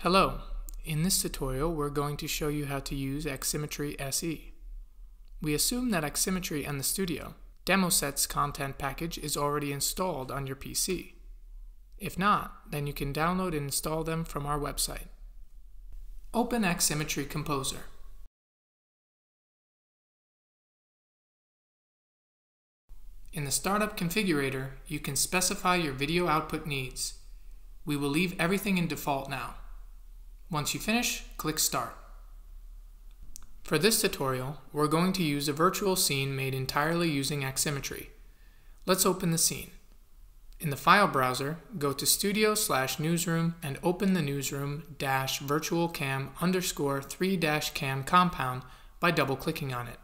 Hello, in this tutorial we're going to show you how to use Aximmetry SE. We assume that Aximmetry and the Studio demo sets content package is already installed on your PC. If not, then you can download and install them from our website. Open Aximmetry Composer. In the Startup Configurator, you can specify your video output needs. We will leave everything in default now. Once you finish, click Start. For this tutorial, we're going to use a virtual scene made entirely using Aximmetry. Let's open the scene. In the file browser, go to Studio/Newsroom and open the newsroom-virtualcam_3-cam compound by double-clicking on it.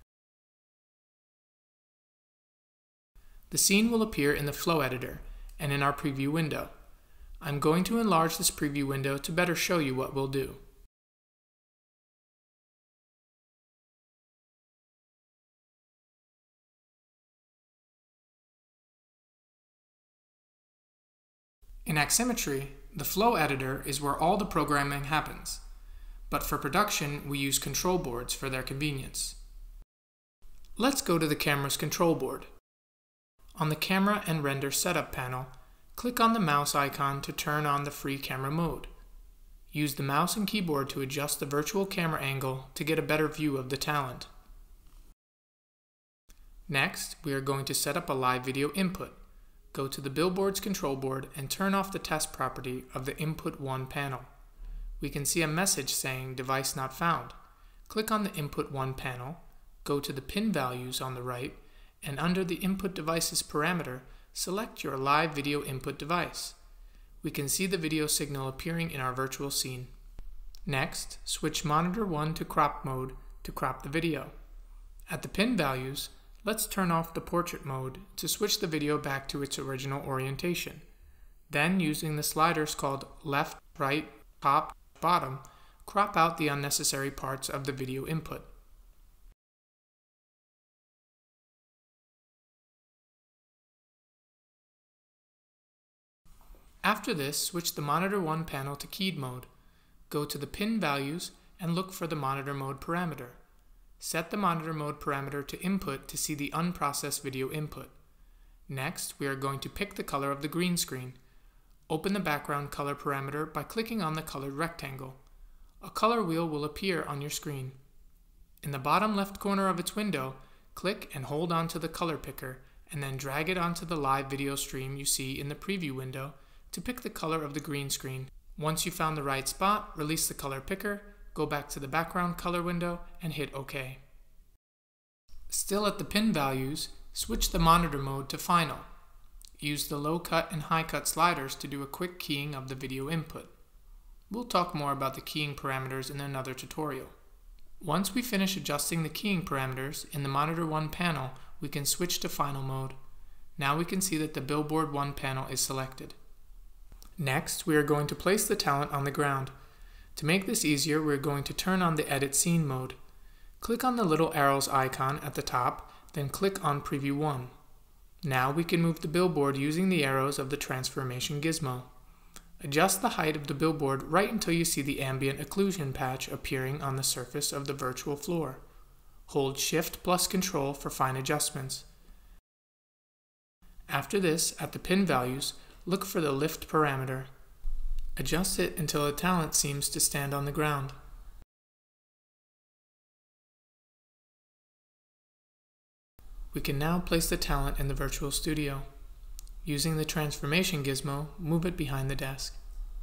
The scene will appear in the Flow Editor and in our preview window. I'm going to enlarge this preview window to better show you what we'll do. In Aximmetry, the Flow Editor is where all the programming happens, but for production we use control boards for their convenience. Let's go to the camera's control board. On the Camera and Render Setup panel, click on the mouse icon to turn on the free camera mode. Use the mouse and keyboard to adjust the virtual camera angle to get a better view of the talent. Next, we are going to set up a live video input. Go to the Billboard's control board and turn off the test property of the Input 1 panel. We can see a message saying Device Not Found. Click on the Input 1 panel, go to the pin values on the right, and under the Input Devices parameter, select your live video input device. We can see the video signal appearing in our virtual scene. Next, switch Monitor 1 to crop mode to crop the video. At the pin values, let's turn off the portrait mode to switch the video back to its original orientation. Then, using the sliders called left, right, top, bottom, crop out the unnecessary parts of the video input. After this, switch the Monitor 1 panel to keyed mode. Go to the pin values and look for the monitor mode parameter. Set the monitor mode parameter to input to see the unprocessed video input. Next, we are going to pick the color of the green screen. Open the background color parameter by clicking on the colored rectangle. A color wheel will appear on your screen. In the bottom left corner of its window, click and hold on to the color picker and then drag it onto the live video stream you see in the preview window to pick the color of the green screen. Once you found the right spot, release the color picker, go back to the background color window, and hit OK. Still at the pin values, switch the monitor mode to Final. Use the low cut and high cut sliders to do a quick keying of the video input. We'll talk more about the keying parameters in another tutorial. Once we finish adjusting the keying parameters in the Monitor 1 panel, we can switch to Final mode. Now we can see that the Billboard 1 panel is selected. Next, we are going to place the talent on the ground. To make this easier, we are going to turn on the Edit Scene mode. Click on the little arrows icon at the top, then click on Preview 1. Now we can move the billboard using the arrows of the transformation gizmo. Adjust the height of the billboard right until you see the ambient occlusion patch appearing on the surface of the virtual floor. Hold Shift plus Control for fine adjustments. After this, at the pin values, look for the lift parameter. Adjust it until the talent seems to stand on the ground. We can now place the talent in the virtual studio. Using the transformation gizmo, move it behind the desk.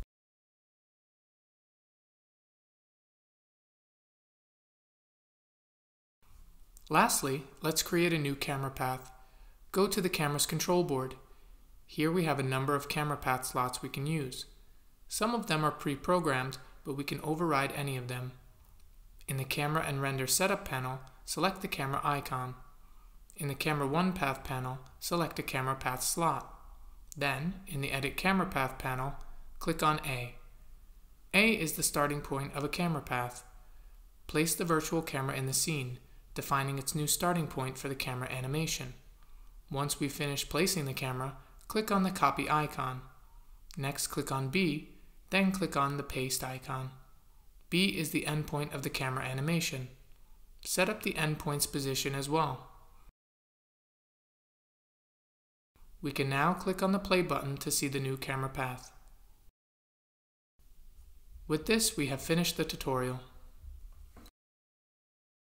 Lastly, let's create a new camera path. Go to the camera's control board. Here we have a number of camera path slots we can use. Some of them are pre-programmed, but we can override any of them. In the Camera and Render Setup panel, select the camera icon. In the Camera 1 Path panel, select a camera path slot. Then, in the Edit Camera Path panel, click on A. A is the starting point of a camera path. Place the virtual camera in the scene, defining its new starting point for the camera animation. Once we finish placing the camera, click on the copy icon. Next, click on B then click on the paste icon. B is the endpoint of the camera animation. Set up the endpoint's position as well. We can now click on the play button to see the new camera path. With this, we have finished the tutorial.